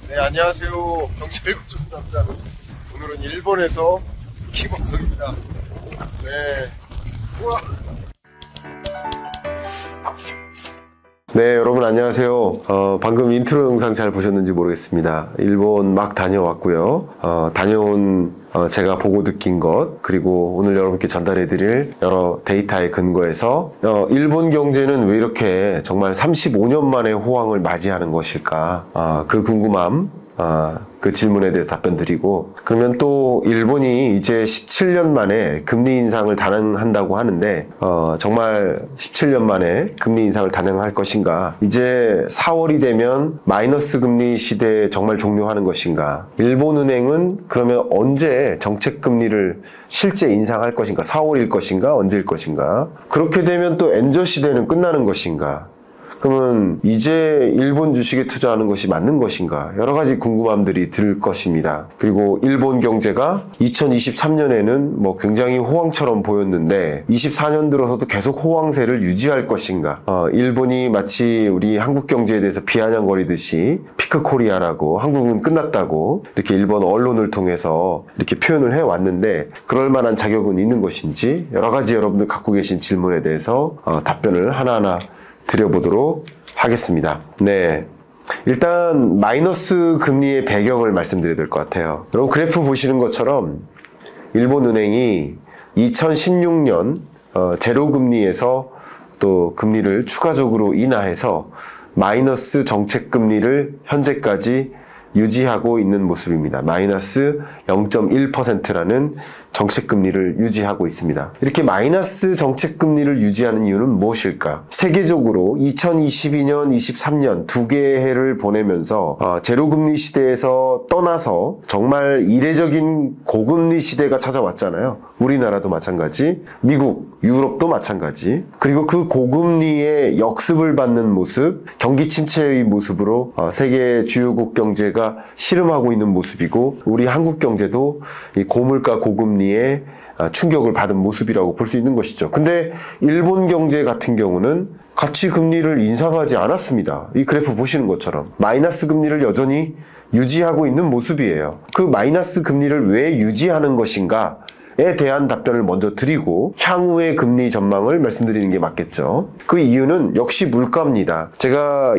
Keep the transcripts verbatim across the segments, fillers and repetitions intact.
네, 안녕하세요. 경찰 구준 남자. 오늘은 일본에서 김원석입니다. 네. 우와. 네, 여러분 안녕하세요. 어, 방금 인트로 영상 잘 보셨는지 모르겠습니다. 일본 막 다녀왔고요. 어, 다녀온 어, 제가 보고 느낀 것, 그리고 오늘 여러분께 전달해드릴 여러 데이터에 근거해서 어, 일본 경제는 왜 이렇게 정말 삼십오 년 만에 호황을 맞이하는 것일까? 어, 그 궁금함, 어, 그 질문에 대해서 답변 드리고, 그러면 또 일본이 이제 십칠 년 만에 금리 인상을 단행한다고 하는데 어, 정말 십칠 년 만에 금리 인상을 단행할 것인가, 이제 사월이 되면 마이너스 금리 시대에 정말 종료하는 것인가, 일본은행은 그러면 언제 정책 금리를 실제 인상할 것인가, 사월일 것인가 언제일 것인가, 그렇게 되면 또 엔저 시대는 끝나는 것인가, 그러면 이제 일본 주식에 투자하는 것이 맞는 것인가, 여러 가지 궁금함들이 들 것입니다. 그리고 일본 경제가 이천이십삼 년에는 뭐 굉장히 호황처럼 보였는데 이십사 년 들어서도 계속 호황세를 유지할 것인가, 어, 일본이 마치 우리 한국 경제에 대해서 비아냥거리듯이 피크 코리아라고, 한국은 끝났다고 이렇게 일본 언론을 통해서 이렇게 표현을 해왔는데 그럴 만한 자격은 있는 것인지, 여러 가지 여러분들 갖고 계신 질문에 대해서 어, 답변을 하나하나 드려보도록 하겠습니다. 네, 일단 마이너스 금리의 배경을 말씀드려야 될 것 같아요. 여러분 그래프 보시는 것처럼 일본은행이 이천십육 년 어, 제로금리에서 또 금리를 추가적으로 인하해서 마이너스 정책금리를 현재까지 유지하고 있는 모습입니다. 마이너스 영 점 일 퍼센트라는 정책금리를 유지하고 있습니다. 이렇게 마이너스 정책금리를 유지하는 이유는 무엇일까? 세계적으로 이천이십이 년, 이십삼 년 두 개의 해를 보내면서 어, 제로금리 시대에서 떠나서 정말 이례적인 고금리 시대가 찾아왔잖아요. 우리나라도 마찬가지, 미국, 유럽도 마찬가지. 그리고 그 고금리의 역습을 받는 모습, 경기 침체의 모습으로 어, 세계 주요국 경제가 실험하고 있는 모습이고, 우리 한국 경제도 이 고물가 고금리에 충격을 받은 모습이라고 볼 수 있는 것이죠. 근데 일본 경제 같은 경우는 같이 금리를 인상하지 않았습니다. 이 그래프 보시는 것처럼 마이너스 금리를 여전히 유지하고 있는 모습이에요. 그 마이너스 금리를 왜 유지하는 것인가 에 대한 답변을 먼저 드리고 향후의 금리 전망을 말씀드리는 게 맞겠죠. 그 이유는 역시 물가입니다. 제가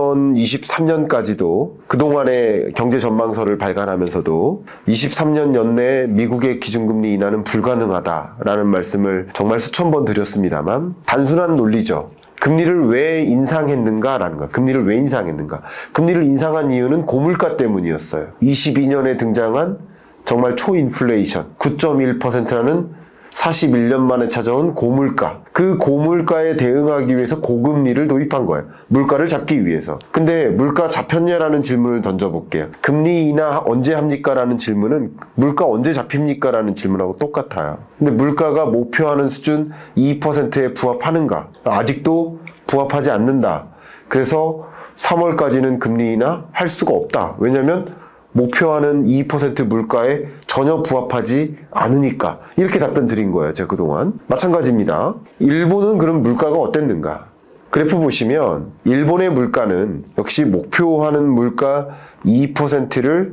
이천이십삼 년까지도 그동안의 경제 전망서를 발간하면서도 이십삼 년 연내 미국의 기준금리 인하는 불가능하다라는 말씀을 정말 수천 번 드렸습니다만, 단순한 논리죠. 금리를 왜 인상했는가라는 거야. 금리를 왜 인상했는가? 금리를 인상한 이유는 고물가 때문이었어요. 이십이 년에 등장한 정말 초인플레이션, 구 점 일 퍼센트라는 사십일 년 만에 찾아온 고물가, 그 고물가에 대응하기 위해서 고금리를 도입한 거예요. 물가를 잡기 위해서. 근데 물가 잡혔냐라는 질문을 던져볼게요. 금리 인하 언제 합니까? 라는 질문은 물가 언제 잡힙니까? 라는 질문하고 똑같아요. 근데 물가가 목표하는 수준 이 퍼센트에 부합하는가? 아직도 부합하지 않는다. 그래서 삼월까지는 금리 인하 할 수가 없다. 왜냐면 목표하는 이 퍼센트 물가에 전혀 부합하지 않으니까. 이렇게 답변 드린 거예요, 제가 그동안. 마찬가지입니다. 일본은 그럼 물가가 어땠는가? 그래프 보시면 일본의 물가는 역시 목표하는 물가 이 퍼센트를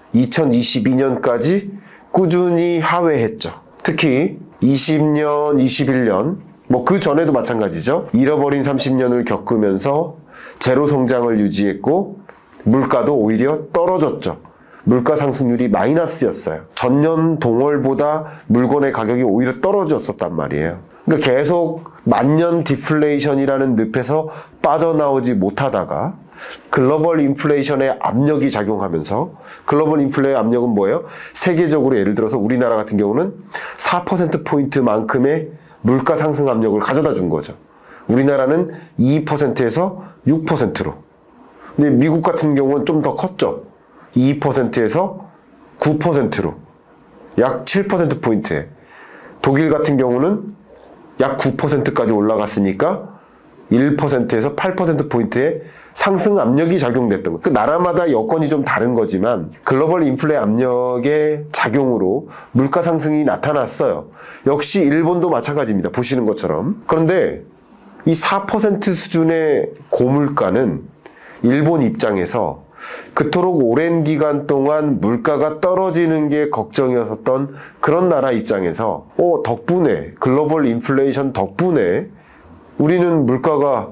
이천이십이 년까지 꾸준히 하회했죠. 특히 이십 년, 이십일 년, 뭐 그 전에도 마찬가지죠. 잃어버린 삼십 년을 겪으면서 제로 성장을 유지했고 물가도 오히려 떨어졌죠. 물가 상승률이 마이너스였어요. 전년 동월보다 물건의 가격이 오히려 떨어졌었단 말이에요. 그러니까 계속 만년 디플레이션이라는 늪에서 빠져나오지 못하다가 글로벌 인플레이션의 압력이 작용하면서, 글로벌 인플레이션의 압력은 뭐예요? 세계적으로 예를 들어서 우리나라 같은 경우는 사 퍼센트 포인트만큼의 물가 상승 압력을 가져다 준 거죠. 우리나라는 이 퍼센트에서 육 퍼센트로. 근데 미국 같은 경우는 좀 더 컸죠. 이 퍼센트에서 구 퍼센트로. 약 칠 퍼센트 포인트에. 독일 같은 경우는 약 구 퍼센트까지 올라갔으니까 일 퍼센트에서 팔 퍼센트 포인트의 상승 압력이 작용됐던 거예요. 그 나라마다 여건이 좀 다른 거지만 글로벌 인플레 압력의 작용으로 물가 상승이 나타났어요. 역시 일본도 마찬가지입니다. 보시는 것처럼. 그런데 이 사 퍼센트 수준의 고물가는 일본 입장에서 그토록 오랜 기간 동안 물가가 떨어지는 게 걱정이었던 그런 나라 입장에서 어, 덕분에 글로벌 인플레이션 덕분에 우리는 물가가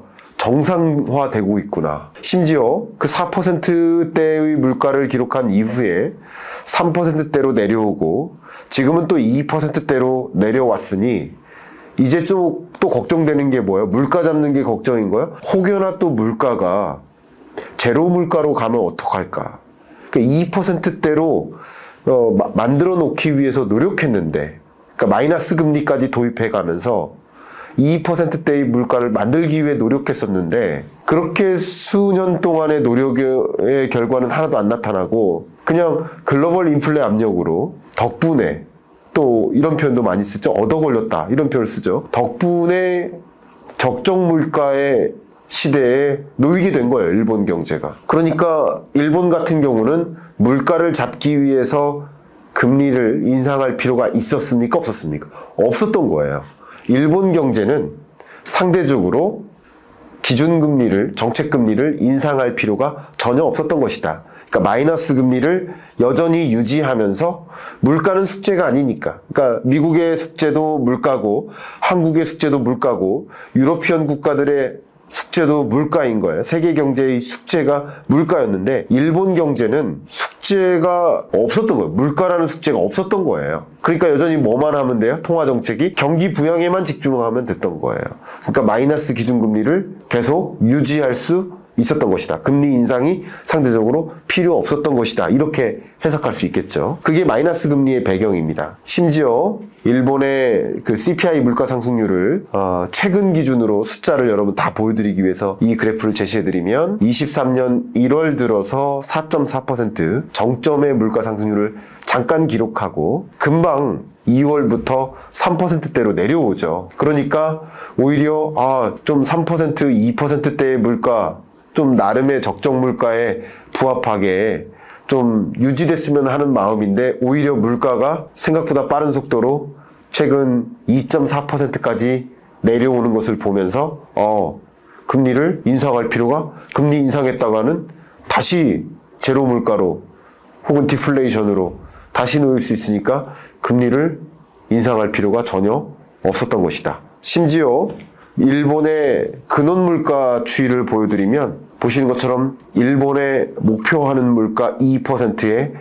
정상화되고 있구나. 심지어 그 사 퍼센트대의 물가를 기록한 이후에 삼 퍼센트대로 내려오고 지금은 또 이 퍼센트대로 내려왔으니 이제 좀 또 걱정되는 게 뭐예요? 물가 잡는 게 걱정인 거예요? 혹여나 또 물가가 제로 물가로 가면 어떡할까? 그러니까 이 퍼센트대로 어, 마, 만들어 놓기 위해서 노력했는데, 그러니까 마이너스 금리까지 도입해 가면서 이 퍼센트대의 물가를 만들기 위해 노력했었는데, 그렇게 수년 동안의 노력의 결과는 하나도 안 나타나고 그냥 글로벌 인플레 압력으로 덕분에, 또 이런 표현도 많이 쓰죠. 얻어 걸렸다, 이런 표현을 쓰죠. 덕분에 적정 물가의 시대에 놓이게 된 거예요, 일본 경제가. 그러니까 일본 같은 경우는 물가를 잡기 위해서 금리를 인상할 필요가 있었습니까? 없었습니까? 없었던 거예요. 일본 경제는 상대적으로 기준금리를, 정책금리를 인상할 필요가 전혀 없었던 것이다. 그러니까 마이너스 금리를 여전히 유지하면서 물가는 숙제가 아니니까. 그러니까 미국의 숙제도 물가고 한국의 숙제도 물가고 유러피언 국가들의 숙제도 물가인 거예요. 세계 경제의 숙제가 물가였는데 일본 경제는 숙제가 없었던 거예요. 물가라는 숙제가 없었던 거예요. 그러니까 여전히 뭐만 하면 돼요? 통화정책이 경기 부양에만 집중하면 됐던 거예요. 그러니까 마이너스 기준금리를 계속 유지할 수 있었던 것이다. 금리 인상이 상대적으로 필요 없었던 것이다. 이렇게 해석할 수 있겠죠. 그게 마이너스 금리의 배경입니다. 심지어 일본의 그 씨피아이 물가 상승률을 어, 최근 기준으로 숫자를 여러분 다 보여드리기 위해서 이 그래프를 제시해드리면 이십삼 년 일월 들어서 사 점 사 퍼센트 정점의 물가 상승률을 잠깐 기록하고 금방 이월부터 삼 퍼센트대로 내려오죠. 그러니까 오히려 아, 좀 삼 퍼센트, 이 퍼센트대의 물가, 좀 나름의 적정 물가에 부합하게 좀 유지됐으면 하는 마음인데 오히려 물가가 생각보다 빠른 속도로 최근 이 점 사 퍼센트까지 내려오는 것을 보면서 어, 금리를 인상할 필요가, 금리 인상했다가는 다시 제로 물가로 혹은 디플레이션으로 다시 놓일 수 있으니까 금리를 인상할 필요가 전혀 없었던 것이다. 심지어 일본의 근원 물가 추이를 보여드리면 보시는 것처럼 일본의 목표하는 물가 이 퍼센트에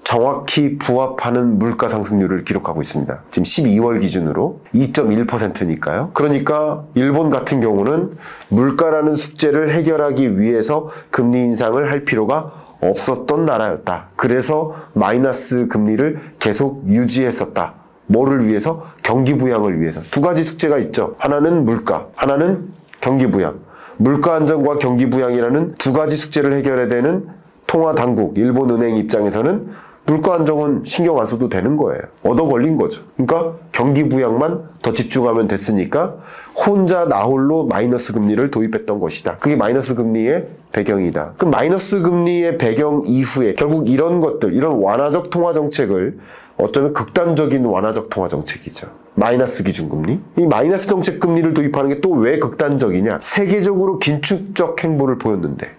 정확히 부합하는 물가 상승률을 기록하고 있습니다. 지금 십이월 기준으로 이 점 일 퍼센트니까요. 그러니까 일본 같은 경우는 물가라는 숙제를 해결하기 위해서 금리 인상을 할 필요가 없었던 나라였다. 그래서 마이너스 금리를 계속 유지했었다. 뭐를 위해서? 경기 부양을 위해서. 두 가지 숙제가 있죠. 하나는 물가, 하나는 경기 부양. 물가 안정과 경기 부양이라는 두 가지 숙제를 해결해야 되는 통화당국, 일본은행 입장에서는 물가 안정은 신경 안 써도 되는 거예요. 얻어 걸린 거죠. 그러니까 경기 부양만 더 집중하면 됐으니까 혼자 나홀로 마이너스 금리를 도입했던 것이다. 그게 마이너스 금리의 배경이다. 그럼 마이너스 금리의 배경 이후에 결국 이런 것들, 이런 완화적 통화 정책을 어쩌면 극단적인 완화적 통화 정책이죠. 마이너스 기준금리. 이 마이너스 정책 금리를 도입하는 게 또 왜 극단적이냐? 세계적으로 긴축적 행보를 보였는데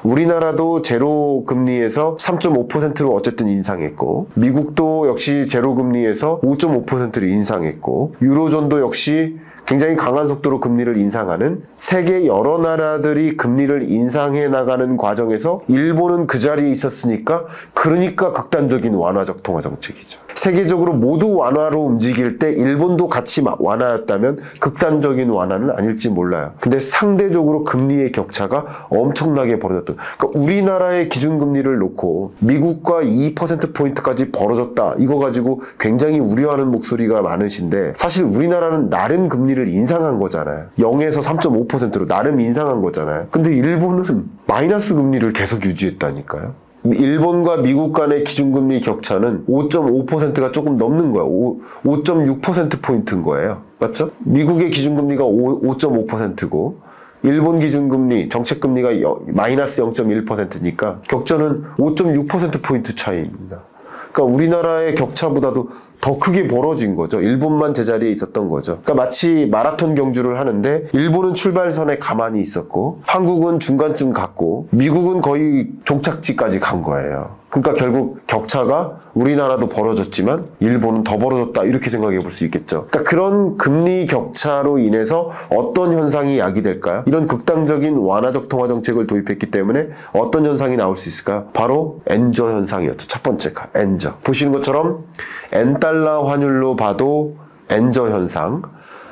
우리나라도 제로 금리에서 삼 점 오 퍼센트로 어쨌든 인상했고, 미국도 역시 제로 금리에서 오 점 오 퍼센트를 인상했고, 유로존도 역시 굉장히 강한 속도로 금리를 인상하는, 세계 여러 나라들이 금리를 인상해 나가는 과정에서 일본은 그 자리에 있었으니까, 그러니까 극단적인 완화적 통화 정책이죠. 세계적으로 모두 완화로 움직일 때 일본도 같이 완화였다면 극단적인 완화는 아닐지 몰라요. 근데 상대적으로 금리의 격차가 엄청나게 벌어졌던, 그러니까 우리나라의 기준금리를 놓고 미국과 이 퍼센트 포인트까지 벌어졌다, 이거 가지고 굉장히 우려하는 목소리가 많으신데, 사실 우리나라는 나름 금리를 인상한 거잖아요. 영에서 삼 점 오 퍼센트로 나름 인상한 거잖아요. 근데 일본은 마이너스 금리를 계속 유지했다니까요. 일본과 미국 간의 기준금리 격차는 오 점 오 퍼센트가 조금 넘는 거예요. 오 점 육 퍼센트 포인트인 거예요. 맞죠? 미국의 기준금리가 오 점 오 퍼센트고 일본 기준금리, 정책금리가 마이너스 영 점 일 퍼센트니까 격차는 오 점 육 퍼센트 포인트 차이입니다. 그러니까 우리나라의 격차보다도 더 크게 벌어진 거죠. 일본만 제자리에 있었던 거죠. 그러니까 마치 마라톤 경주를 하는데 일본은 출발선에 가만히 있었고 한국은 중간쯤 갔고 미국은 거의 종착지까지 간 거예요. 그러니까 결국 격차가 우리나라도 벌어졌지만 일본은 더 벌어졌다 이렇게 생각해 볼 수 있겠죠. 그러니까 그런 금리 격차로 인해서 어떤 현상이 야기될까요? 이런 극단적인 완화적 통화 정책을 도입했기 때문에 어떤 현상이 나올 수 있을까요? 바로 엔저 현상이었죠. 첫 번째가 엔저. 보시는 것처럼 N달러 환율로 봐도 엔저 현상,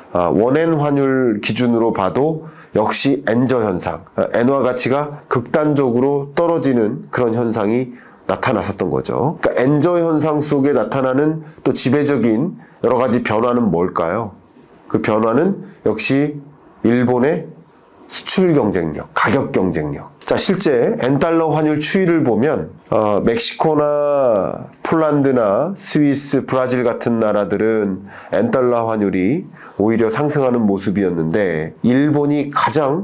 원엔 환율 기준으로 봐도 역시 엔저 현상, 엔화 가치가 극단적으로 떨어지는 그런 현상이 나타났었던 거죠. 그러니까 엔저 현상 속에 나타나는 또 지배적인 여러 가지 변화는 뭘까요? 그 변화는 역시 일본의 수출 경쟁력, 가격 경쟁력. 자, 실제 N달러 환율 추이를 보면 어, 멕시코나 폴란드나 스위스, 브라질 같은 나라들은 N달러 환율이 오히려 상승하는 모습이었는데 일본이 가장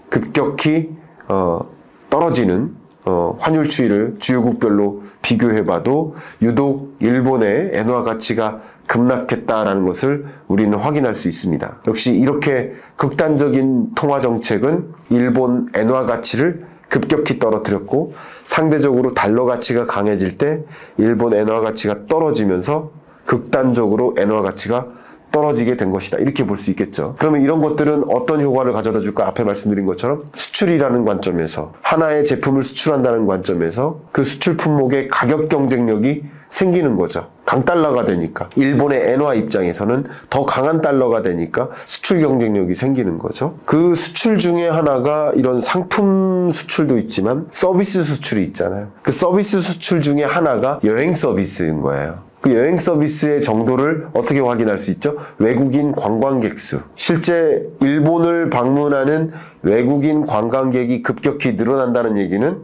급격히 어, 떨어지는 어, 환율 추이를 주요국별로 비교해봐도 유독 일본의 엔화 가치가 급락했다라는 것을 우리는 확인할 수 있습니다. 역시 이렇게 극단적인 통화 정책은 일본 엔화 가치를 급격히 떨어뜨렸고 상대적으로 달러 가치가 강해질 때 일본 엔화 가치가 떨어지면서 극단적으로 엔화 가치가 떨어지게 된 것이다. 이렇게 볼 수 있겠죠. 그러면 이런 것들은 어떤 효과를 가져다 줄까? 앞에 말씀드린 것처럼 수출이라는 관점에서 하나의 제품을 수출한다는 관점에서 그 수출 품목의 가격 경쟁력이 생기는 거죠. 강달러가 되니까 일본의 엔화 입장에서는 더 강한 달러가 되니까 수출 경쟁력이 생기는 거죠. 그 수출 중에 하나가 이런 상품 수출도 있지만 서비스 수출이 있잖아요. 그 서비스 수출 중에 하나가 여행 서비스인 거예요. 그 여행 서비스의 정도를 어떻게 확인할 수 있죠? 외국인 관광객 수. 실제 일본을 방문하는 외국인 관광객이 급격히 늘어난다는 얘기는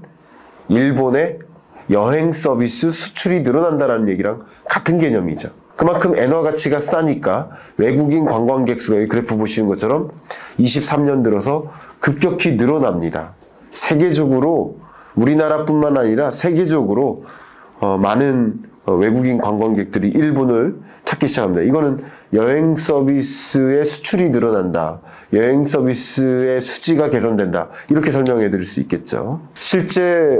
일본의 여행 서비스 수출이 늘어난다는 얘기랑 같은 개념이죠. 그만큼 엔화 가치가 싸니까 외국인 관광객 수가 이 그래프 보시는 것처럼 이십삼 년 들어서 급격히 늘어납니다. 세계적으로 우리나라뿐만 아니라 세계적으로 어, 많은 어, 외국인 관광객들이 일본을 찾기 시작합니다. 이거는 여행 서비스의 수출이 늘어난다. 여행 서비스의 수지가 개선된다. 이렇게 설명해 드릴 수 있겠죠. 실제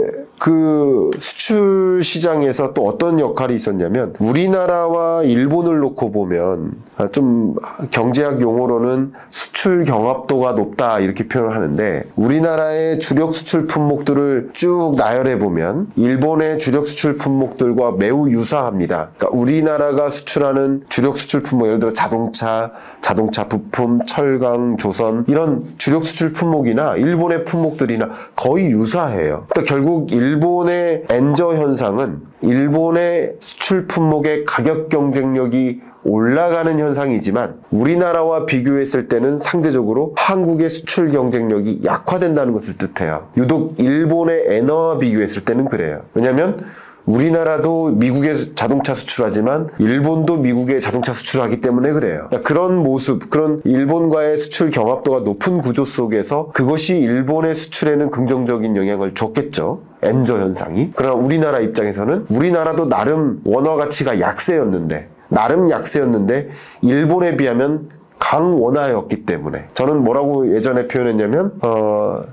그 수출 시장에서 또 어떤 역할이 있었냐면 우리나라와 일본을 놓고 보면 좀 경제학 용어로는 수출 경합도가 높다 이렇게 표현을 하는데 우리나라의 주력 수출 품목들을 쭉 나열해 보면 일본의 주력 수출 품목들과 매우 유사합니다. 그러니까 우리나라가 수출하는 주력 수출 품목, 예를 들어 자동차, 자동차 부품, 철강, 조선 이런 주력 수출 품목이나 일본의 품목들이나 거의 유사해요. 그러니까 결국 일본의 엔저 현상은 일본의 수출 품목의 가격 경쟁력이 올라가는 현상이지만 우리나라와 비교했을 때는 상대적으로 한국의 수출 경쟁력이 약화된다는 것을 뜻해요. 유독 일본의 엔화와 비교했을 때는 그래요. 왜냐하면 우리나라도 미국에 자동차 수출하지만 일본도 미국에 자동차 수출하기 때문에 그래요. 그런 모습, 그런 일본과의 수출 경합도가 높은 구조 속에서 그것이 일본의 수출에는 긍정적인 영향을 줬겠죠. 엔저 현상이. 그러나 우리나라 입장에서는 우리나라도 나름 원화 가치가 약세였는데 나름 약세였는데 일본에 비하면 강원화였기 때문에 저는 뭐라고 예전에 표현했냐면 어,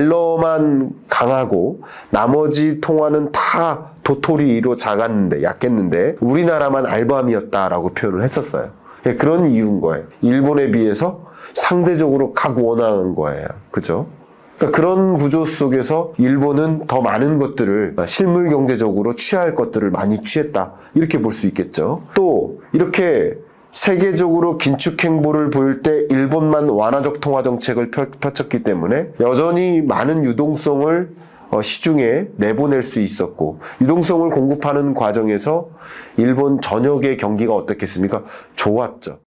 달러만 강하고 나머지 통화는 다 도토리로 작았는데 약했는데 우리나라만 알밤이었다라고 표현을 했었어요. 그런 이유인 거예요. 일본에 비해서 상대적으로 강원화한 거예요. 그죠? 그러니까 그런 구조 속에서 일본은 더 많은 것들을 실물 경제적으로 취할 것들을 많이 취했다. 이렇게 볼 수 있겠죠. 또 이렇게 세계적으로 긴축 행보를 보일 때 일본만 완화적 통화 정책을 펼쳤기 때문에 여전히 많은 유동성을 시중에 내보낼 수 있었고 유동성을 공급하는 과정에서 일본 전역의 경기가 어떻겠습니까? 좋았죠.